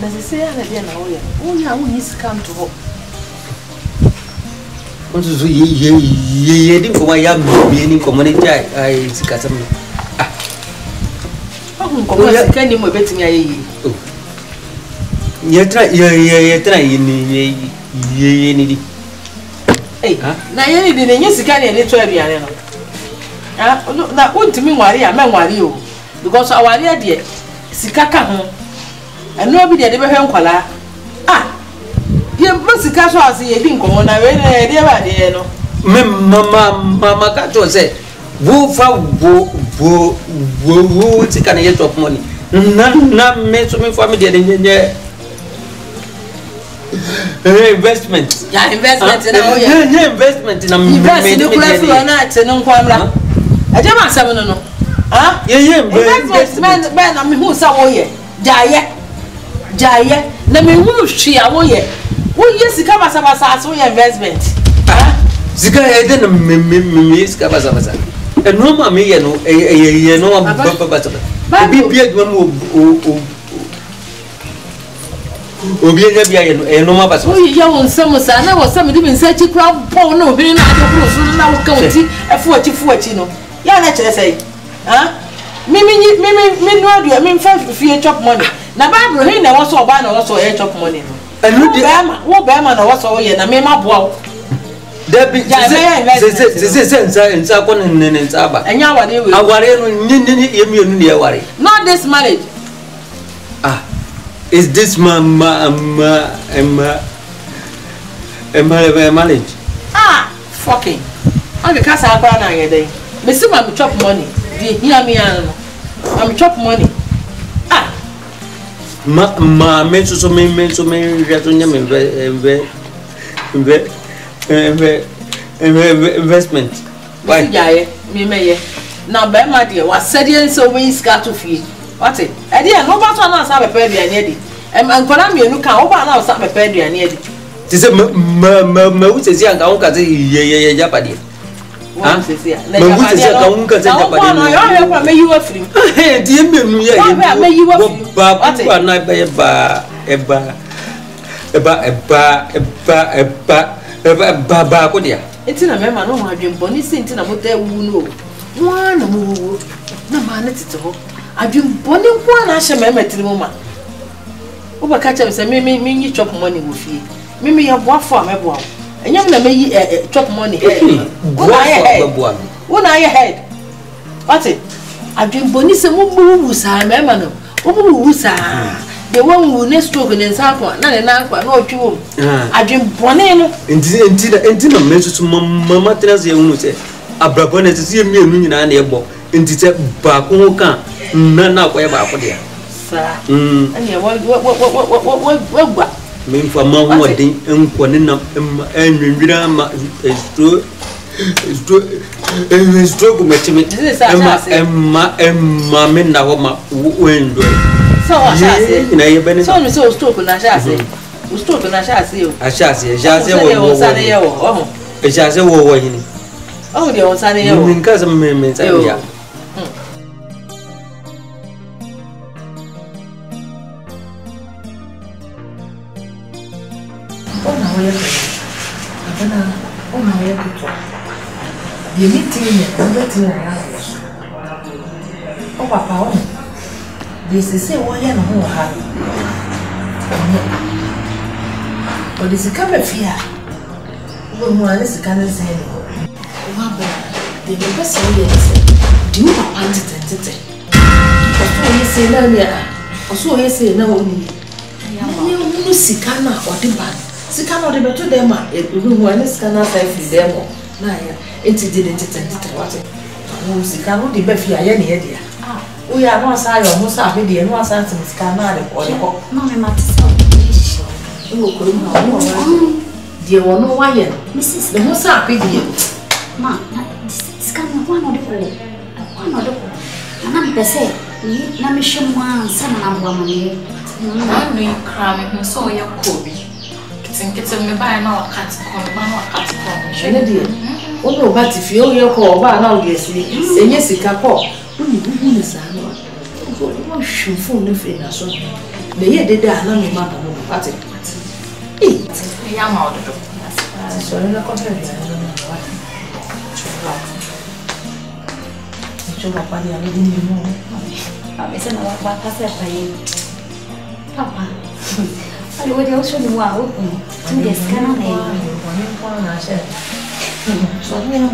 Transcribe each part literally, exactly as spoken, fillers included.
I say I dey na wo ye. Wo ya wo yi scam to ho. What is ye ye ye ye for my young being community? I see Catam. Ah, oh, can you bet me? Ye try ye try ye ye ye. Hey, now you didn't use the canny and it's very ah, that wouldn't to me worry, I mean worry you because our idea, Sikaka, and nobody ever heard Kola. Ah. You must catch us in a dink on a very dear no. Mamma, Mamma Cato said, Woo for woo, woo, woo, woo, it's a can get of money. None, none made so many family in there. Investment. Yeah, investment in a investment in a investment in a night and on Quamla. I don't want seven no. Ah, yeah, investment, man, I mean, who's our way? Jaya, Jaya, let me move she away. Oh yes, come as a so investment. Ah, Zika didn't miss Cabazabasa. And no mamma, you know, a no papa. But be big one will be a no matter. Oh, young summer son, I was somebody in such a crowd, poor no, being out of now county, a forty forty no. Yeah, let's say, ah, Mimi, Mimi, Mimi, I mean, five feet chop money. Now, Bible, he never saw ban also a chop money. And who Bama, who Bama, or what's all ye, and I made my bow. There be this is in Sapon and Saba. And now I worry. Not this marriage. Ah, is this mamma, Emma, Emma, Emma, marriage? Ah, fucking. I'm the cast I buy a day. Mister, I'm chop money. Do you hear me? I'm chop money. Ah. Ma ma me so me me so me reasonya me inve inve inve investment why jaye me meye na be ma de wa sede so we iska to fie what e dey no ba so na sa be pe aduane adi em ankora me enu kan wo ba na sa be pe aduane adi ti se ma ma ma wo se si anka wo ka se ye ye japade ah ma wo se si anka wo ka se japade no yo yo kwa me yiwa free eh ti me nu ye me yiwa free ba ku na be ba eba eba eba eba eba eba ba ba ko dia etina me ma no ho adwembo ni sinti na mo ta wu no wa na mo wu na ma na tete ho adwembo ni ko na hye me matiri mo ma wo ba ka cha se me me nyi chop money wo fie me me ya boafo a me boa enyam na me yi chop money wo na ye head wo na ye head what it adwembo ni se mo bu sa me ma no wo bu sa the one who next stroke in Sapa, na na kwa no twu adwembone no enti enti enti na me so mama trans ye unu se abrabo na se me enu nyina na ebo enti se ba ko ho kan na na kwa ye ba ko dia sa mm ani wa wa wa wa gba me mfa ma ho den enko ne na enwinwira ma stro stro stro ko metime emma emma emma me na ho ma wendo so I say na ye bene so me so stop na sha say o stop na sha say o a sha say sha say wo wo sane ye wo oh e sha say wo wo hini oh de on sane ye wo min ka se me me sai ya ona wo ye abana ona wo ye kuto ye meeting ye o meeting ya o papa o this is a way and who have but this is come fear. When one is can say, the best way do you want it? You say, no, yeah, or so you say, no, you see, can or the bad. See, cannot be better them. It will one is cannot say them. Naya, it didn't it what it. Oh, see, cannot be better any idea. We are not sorry, almost happy, and one sentence cannot or the no, I must dear, one no wire, Missus the most happy dear. Ma, this can one or the four, one or the four. And I'm the same, let me show one son and woman. I'm doing cramming, so you're Kobe. Think it's a me by now, cat corn, mamma cat corn. Dear, oh, but if you're your call, now, yes, and yes, it can call. go no show phone no free na so. The year dey there na me ma ba no what? Eh, ya ma odo. So na contract ya no no what? Chuba pa dia no ni mo. A veces no va a pasar para ahí. Papá. Algo de ocho no hago. Tú descana de ahí. Sonia.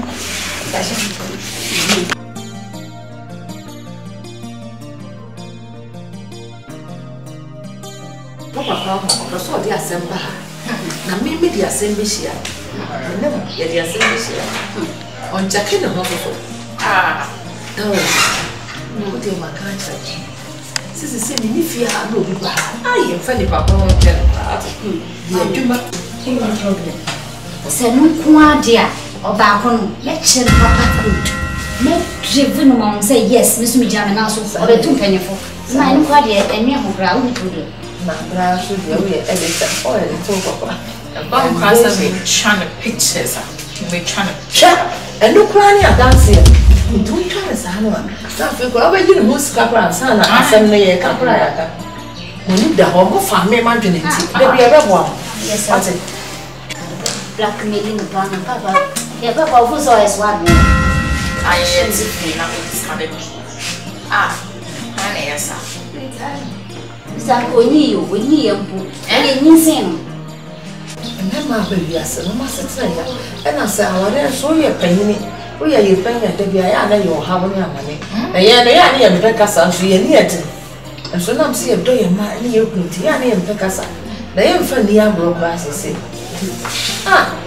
Papa papa, so dia semba. Na me me dia semba shia. Na me dia semba shia. On jake na ho fofo. Ah. Oh. No dey makanta. Sisi se me ni fia na obi ba. Ai, fa ni papa on tell. Dia djuma. No problem. Se não com a dia, o barco me tira papa tudo. Me drive no mão say yes, me sumi jame na so. O betu penefo. Na não com a dia, é minha mobra o tudo. Na bra so dia we e dey say, oh, e to papa. Bam kasa me trying to pictures. Me trying to cha. E no kra ni dance here. Do you try to say no? Na fe ko oba ji no sika kra san na asem na ye ka kra ya ka. Mo ni da ho mo fa me ma dwene ti. Da bi e be bo am. Yes, sir. Blackmailing the plan, Papa. Yeah, Papa, who's always one? I am to feel now this kind of ah, I know, sir. Mister Oni, we need a book. And you sing. And then my baby, I said, no, my sister, and I said, I want to show you a penny. We are your penny at the B I, and you have any money. And yeah, I need a Pecasa, she and yet. And so now see a doy and my new beauty, and Pecasa. They am funny, I'm broke, as I say. Ah.